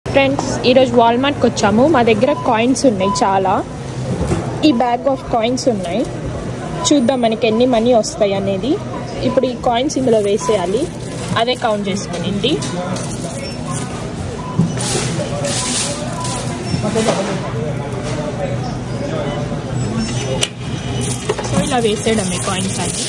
Friends ఈరోజు వాల్మార్ట్కి వచ్చాము. మా దగ్గర కాయిన్స్ ఉన్నాయి చాలా. ఈ బ్యాగ్ ఆఫ్ కాయిన్స్ ఉన్నాయి. చూద్దాం మనకి ఎన్ని మనీ వస్తాయి అనేది. ఇప్పుడు ఈ కాయిన్స్ ఇందులో వేసేయాలి. అదే కౌంట్ చేసుకునింది. సో ఇలా వేసేయడమే కాయిన్స్ అన్ని.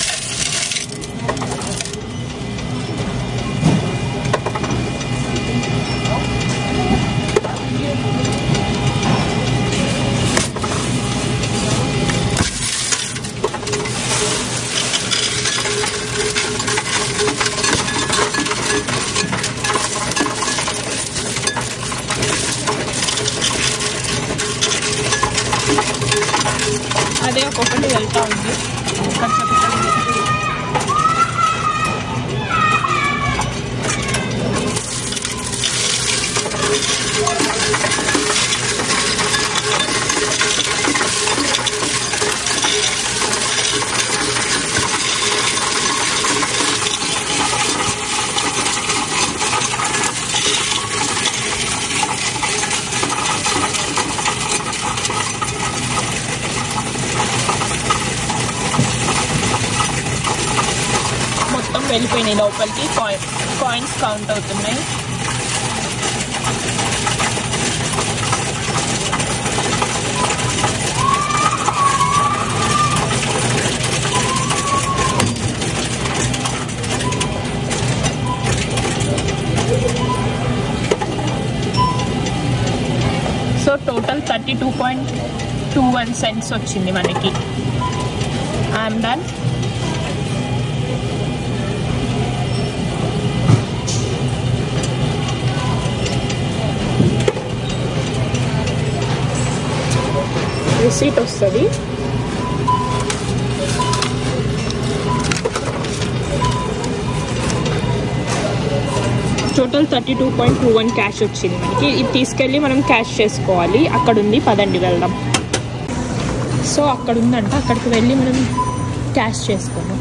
అదే ఒక్కొక్కటి వెళ్తూ ఉంది. వెళ్ళిపోయినాయి లోపలికి. కాయిన్స్ కౌంట్ అవుతున్నాయి. సో టోటల్ 32.21 cents వచ్చింది మనకి. I'm done. రిసీట్ వస్తుంది. టోటల్ 32.21 క్యాష్ వచ్చింది మనకి. ఇది తీసుకెళ్ళి మనం క్యాష్ చేసుకోవాలి. అక్కడ ఉంది, పదండి వెళ్దాం. సో అక్కడ ఉందంట, అక్కడికి వెళ్ళి మనం క్యాష్ చేసుకున్నాం.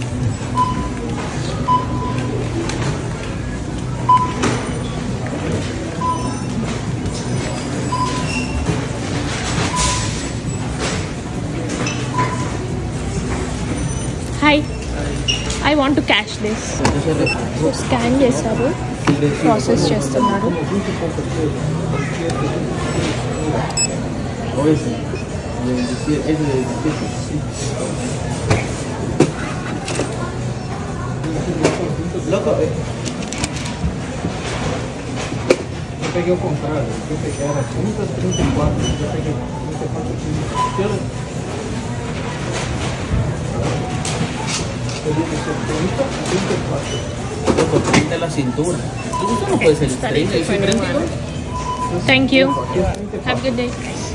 Hi, I want to cash this. Scan చేశారు, ప్రాసెస్ చేస్తున్నారు. Eu peguei o contrário, eu peguei era 30, 34, eu peguei 34 Loco, 30 en la cintura. Eso no puede ser 30. Thank you. Have a good day.